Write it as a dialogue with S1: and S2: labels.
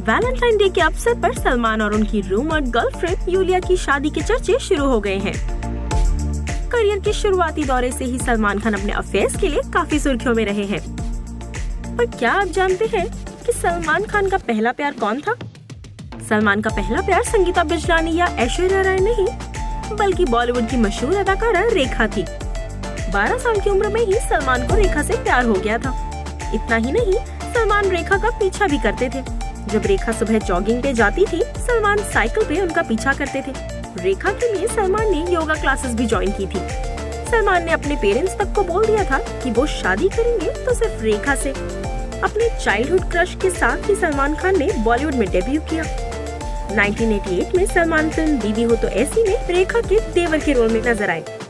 S1: Valentine day के अवसर पर सलमान और उनकी रूमर्ड गर्लफ्रेंड यूलिया की शादी के चर्चे शुरू हो गए हैं। करियर के शुरुआती दौरे से ही सलमान खान अपने अफेयर्स के लिए काफी सुर्खियों में रहे हैं। पर क्या आप जानते हैं कि सलमान खान का पहला प्यार कौन था? सलमान का पहला प्यार संगीता बिजलानी या ऐश्वर्या राय नहीं, बल्कि बॉलीवुड की मशहूर अदाकारा रेखा थी। 12 साल की उम्र में ही सलमान को रेखा से प्यार हो गया था। इतना ही नहीं, सलमान रेखा का पीछा भी करते थे। जब रेखा सुबह जॉगिंग पे जाती थी, सलमान साइकिल पे उनका पीछा करते थे। रेखा के लिए सलमान ने योगा क्लासेस भी ज्वाइन की थी। सलमान ने अपने पेरेंट्स तक को बोल दिया था कि वो शादी करेंगे तो सिर्फ रेखा से। अपने चाइल्डहुड क्रश के साथ ही सलमान खान ने बॉलीवुड में डेब्यू किया। 1988 में सलमान फिल्म बीवी हो तो ऐसी में रेखा के देवर के रोल में नजर आए।